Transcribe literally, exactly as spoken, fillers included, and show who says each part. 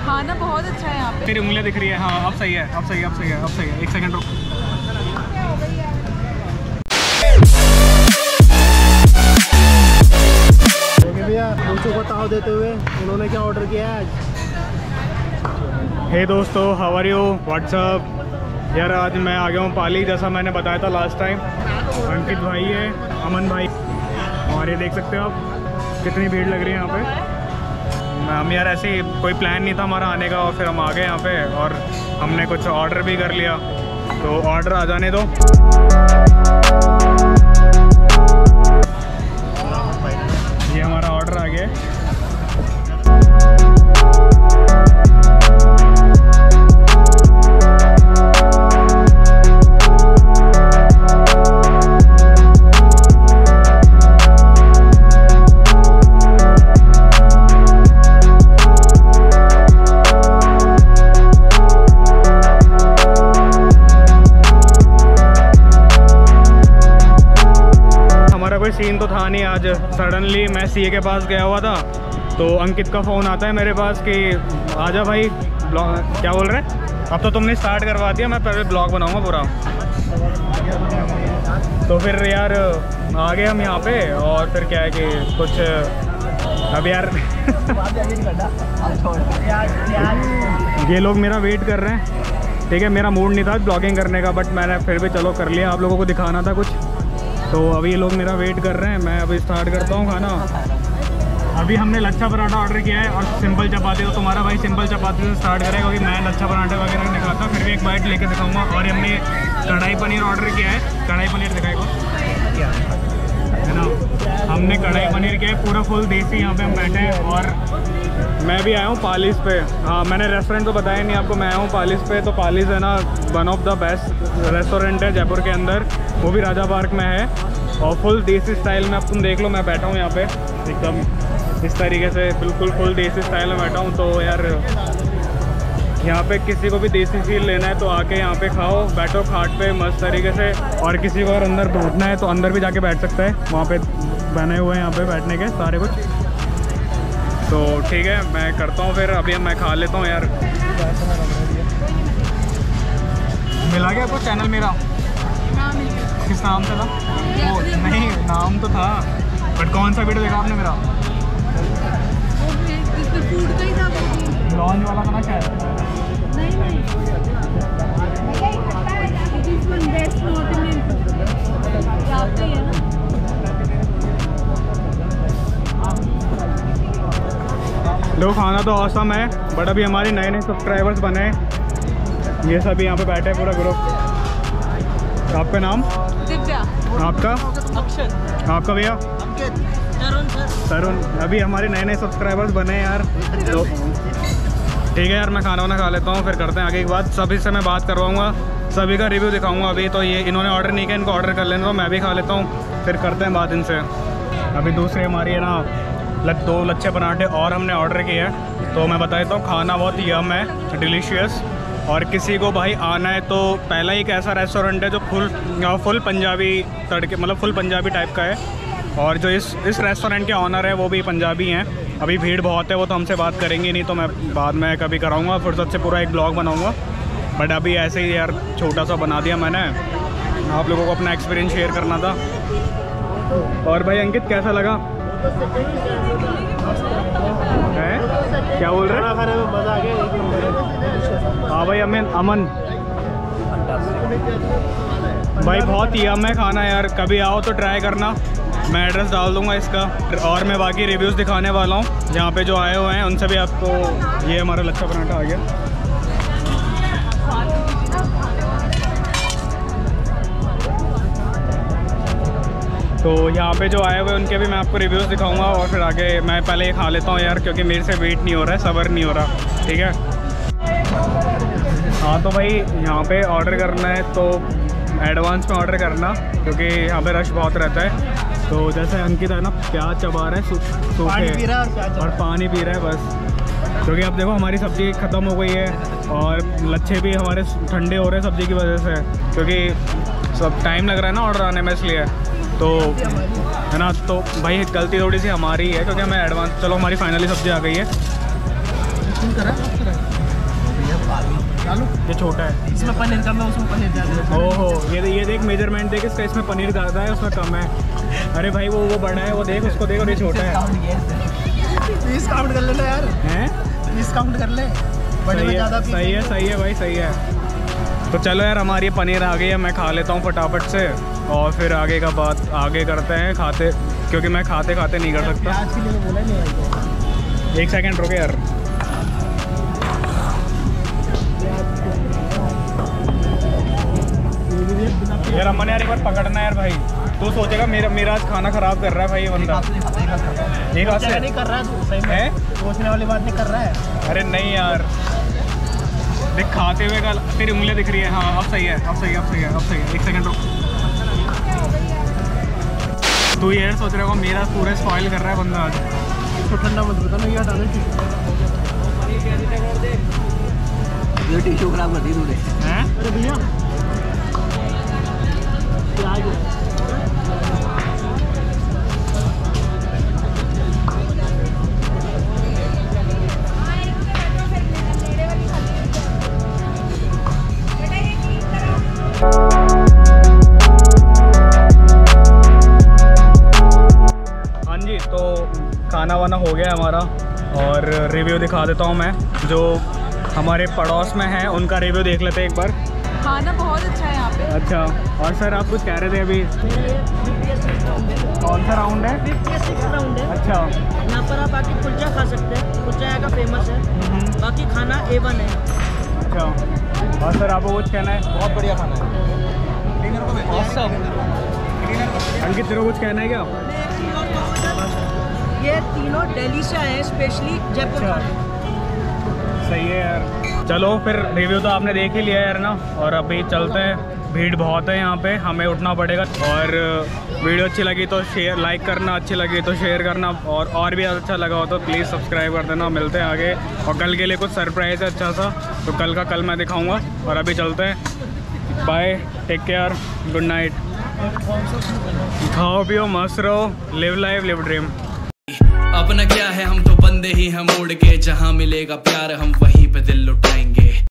Speaker 1: खाना बहुत अच्छा है यहाँ पे।
Speaker 2: तेरी उंगलियाँ दिख रही है। हाँ अब सही है, अब सही है, अब सही है, अब सही है। एक सेकंड रुक।
Speaker 3: भैया दोस्तों को ताव देते हुए उन्होंने क्या ऑर्डर किया है आज?
Speaker 2: हे दोस्तों, हाउ आर यू, व्हाट्सअप। यार आज मैं आ गया हूँ पाली, जैसा मैंने बताया था लास्ट टाइम। अंकित भाई है, अमन भाई, और ये देख सकते हो आप कितनी भीड़ लग रही है यहाँ पे। हम यार ऐसे ही कोई प्लान नहीं था हमारा आने का, और फिर हम आ गए यहाँ पे और हमने कुछ ऑर्डर भी कर लिया। तो ऑर्डर आ जाने दो। ये हमारा ऑर्डर आ गया है। कोई सीन तो था नहीं आज। सडनली मैं सीए के पास गया हुआ था, तो अंकित का फ़ोन आता है मेरे पास कि आजा भाई ब्लॉग। क्या बोल रहे हैं? अब तो तुमने स्टार्ट करवा दिया, मैं पहले ब्लॉग बनाऊंगा पूरा। तो फिर यार आ गए हम यहाँ पे, और फिर क्या है कि कुछ अब यार ये लोग मेरा वेट कर रहे हैं। ठीक है, मेरा मूड नहीं था ब्लॉगिंग करने का, बट मैंने फिर भी चलो कर लिया, आप लोगों को दिखाना था कुछ। तो अभी ये लोग मेरा वेट कर रहे हैं, मैं अभी स्टार्ट करता हूँ खाना। अभी हमने लच्छा पराठा ऑर्डर किया है और सिंपल चपाती। तो तुम्हारा भाई सिंपल चपाती से स्टार्ट करेगा, क्योंकि मैं लच्छा पराठा वगैरह नहीं खाता, फिर भी एक बाइट लेके दिखाऊंगा। और हमने कढ़ाई पनीर ऑर्डर किया है। कढ़ाई पनीर दिखाएगा है ना, हमने कढ़ाई पनीर किया है पूरा फुल देसी। यहाँ पे हम बैठे हैं और मैं भी आया हूँ पालिस पे। हाँ, मैंने रेस्टोरेंट तो बताया नहीं आपको, मैं आया हूँ पालिस पे। तो पालिस है ना one of the best restaurant है जयपुर के अंदर, वो भी राजा पार्क में है, और फुल देसी स्टाइल में। अब तुम देख लो, मैं बैठा हूँ यहाँ पे एकदम इस तरीके से, बिल्कुल फुल देसी स्टाइल में बैठा हूँ। तो यार यहाँ पे किसी को भी देसी फील लेना है तो आके यहाँ पे खाओ, बैठो खाट पे मस्त तरीके से। और किसी को अगर अंदर बैठना है तो अंदर भी जाके बैठ सकता है, वहाँ पे बने हुए हैं यहाँ पे बैठने के सारे कुछ। तो ठीक है, मैं करता हूँ फिर। अभी मैं खा लेता हूँ यार। मिला गया आपको चैनल मेरा? किस नाम से था वो? नहीं, नाम तो था, बट कौन सा वीडियो देखा आपने मेरा?
Speaker 1: फूड का ही था,
Speaker 2: लॉन्च वाला था ना शायद।
Speaker 1: नहीं नहीं,
Speaker 2: लो खाना तो औसम है, बट अभी हमारे नए नए सब्सक्राइबर्स बने हैं। ये सभी यहाँ पे बैठे हैं पूरा ग्रुप। आपका नाम?
Speaker 1: दिव्या।
Speaker 2: आपका?
Speaker 1: अक्षर।
Speaker 2: आपका भैया?
Speaker 3: अंकित।
Speaker 1: तरुण सर।
Speaker 2: तरुण। अभी हमारे नए नए सब्सक्राइबर्स बने हैं यार। तो ठीक है यार, मैं खाना वाना खा लेता हूँ, फिर करते हैं आगे की बात। सभी से मैं बात करवाऊँगा, सभी का रिव्यू दिखाऊँगा। अभी तो ये इन्होंने ऑर्डर नहीं किया, इनको ऑर्डर कर लेने दो, मैं भी खा लेता हूँ, फिर करते हैं बात इनसे। अभी दूसरी हमारी है ना दो लच्छे पराठे और हमने ऑर्डर किए हैं। तो मैं बता देता हूँ, खाना बहुत यम है, डिलीशियस। और किसी को भाई आना है तो पहला एक ऐसा रेस्टोरेंट है जो फुल फुल पंजाबी तड़के, मतलब फुल पंजाबी टाइप का है। और जो इस इस रेस्टोरेंट के ऑनर है वो भी पंजाबी हैं। अभी भीड़ बहुत है, वो तो हमसे बात करेंगे नहीं, तो मैं बाद में कभी कराऊंगा, फुर्सत से पूरा एक ब्लॉग बनाऊंगा। बट अभी ऐसे ही यार छोटा सा बना दिया मैंने, आप लोगों को अपना एक्सपीरियंस शेयर करना था। और भाई अंकित कैसा लगा? है? क्या बोल रहे हैं?
Speaker 3: खाने में मज़ा आ गया।
Speaker 2: हाँ भाई अमन अमन भाई बहुत यम है खाना यार, कभी आओ तो ट्राई करना। मैं एड्रेस डाल दूंगा इसका, और मैं बाकी रिव्यूज़ दिखाने वाला हूँ जहाँ पे जो आए हुए हैं उनसे भी आपको। ये हमारा लच्छा पराठा आ गया। तो यहाँ पे जो आए हुए उनके भी मैं आपको रिव्यूज़ दिखाऊंगा, और फिर आगे मैं पहले ये खा लेता हूँ यार, क्योंकि मेरे से वेट नहीं हो रहा है, सब्र नहीं हो रहा। ठीक है, हाँ तो भाई यहाँ पे ऑर्डर करना है तो एडवांस में ऑर्डर करना, क्योंकि यहाँ पे रश बहुत रहता है। तो जैसे अंकित है ना प्याज चबा रहा है सूखे और पानी पी रहा है बस, क्योंकि अब देखो हमारी सब्ज़ी ख़त्म हो गई है और लच्छे भी हमारे ठंडे हो रहे हैं सब्ज़ी की वजह से, क्योंकि सब टाइम लग रहा है ना ऑर्डर आने में, इसलिए तो है ना। तो भाई गलती थोड़ी सी हमारी है, क्योंकि हमें एडवांस, चलो हमारी फाइनली सब्ज़ी आ गई है। छोटा है।
Speaker 3: इसमें पनीर कम है, उसमें पनीर ज़्यादा है।
Speaker 2: ओहो, ये ये देख मेजरमेंट देख, इसका इसमें पनीर ज़्यादा है, उसमें कम है। अरे भाई वो वो बड़ा है, वो देख उसको देख, और ये छोटा है।
Speaker 3: पीस काउंट कर लेना यार,
Speaker 2: हैं?
Speaker 3: पीस काउंट कर ले। बड़े में
Speaker 2: सही
Speaker 3: ज़्यादा
Speaker 2: है,
Speaker 3: पीस
Speaker 2: सही है, सही है भाई, सही है। तो चलो यार, हमारी पनीर आ गई है, मैं खा लेता हूँ फटाफट से, और फिर आगे का बात आगे करते हैं खाते, क्योंकि मैं खाते खाते नहीं कर सकता।
Speaker 3: प्याज के लिए मैं बोला नहीं।
Speaker 2: एक सेकंड रुके यार। यार अम्मा ने यार एक बार पकड़ना यार भाई, तू सोचेगा मेरा मेरा आज खाना खराब कर रहा है भाई ये बंदा। एक हाथ से
Speaker 3: नहीं कर रहा है तू, सही में
Speaker 2: है?
Speaker 3: सोचने वाली बात नहीं कर रहा है।
Speaker 2: अरे नहीं यार, देख खाते हुए का तेरी उंगलियां दिख रही है। हाँ अब सही है, अब सही है, अब सही है, अब सही है। एक सेकंड रुक। तू ये सोच रहा होगा मेरा पूरा स्पॉइल कर रहा है बंदा आज।
Speaker 3: तो ठंडा मत बता ना, ये हटा दे ये टिश्यू खराब कर दी तूने।
Speaker 2: हैं?
Speaker 3: अरे भैया प्याज है।
Speaker 2: हाँ जी, तो खाना वाना हो गया हमारा, और रिव्यू दिखा देता हूँ मैं, जो हमारे पड़ोस में है उनका रिव्यू देख लेते हैं एक बार।
Speaker 1: खाना बहुत अच्छा है यहाँ पे।
Speaker 2: अच्छा, और सर आप कुछ कह रहे थे अभी? कौन सा राउंड है?
Speaker 4: फिफ्टी राउंड है।
Speaker 2: अच्छा,
Speaker 4: यहाँ पर आप आके कुलचा खा सकते हैं, कुलचा यहाँ का फेमस है, बाकी खाना ए वन है।
Speaker 2: अच्छा, और सर आपको कुछ कहना है?
Speaker 3: बहुत बढ़िया खाना है।
Speaker 2: अंकित तेरे को कुछ कहना है क्या?
Speaker 4: ये तीनों दिल्ली से आए हैं, स्पेशली जयपुर
Speaker 2: अच्छा,
Speaker 4: खाने।
Speaker 2: सही है यार। चलो फिर रिव्यू तो आपने देख ही लिया यार ना, और अभी चलते हैं, भीड़ बहुत है यहाँ पे, हमें उठना पड़ेगा। और वीडियो अच्छी लगी तो शेयर लाइक करना, अच्छी लगी तो शेयर करना, और और भी अच्छा लगा हो तो प्लीज़ सब्सक्राइब कर देना। मिलते हैं आगे, और कल के लिए कुछ सरप्राइज़ है अच्छा सा, तो कल का कल मैं दिखाऊँगा। और अभी चलते हैं, bye, take care, good night. खाओ पियो मस्त रहो, लिव लाइफ लिव ड्रीम।
Speaker 5: अपना क्या है, हम तो बंदे ही हम उड़ के, जहाँ मिलेगा प्यार हम वहीं पे दिल लुटाएंगे।